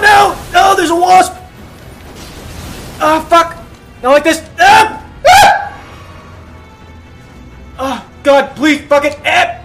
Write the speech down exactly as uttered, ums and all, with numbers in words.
no! No, there's a wasp! Oh, fuck! Not like this! Ah! Ah! Oh, God, please, fuck it! Ah!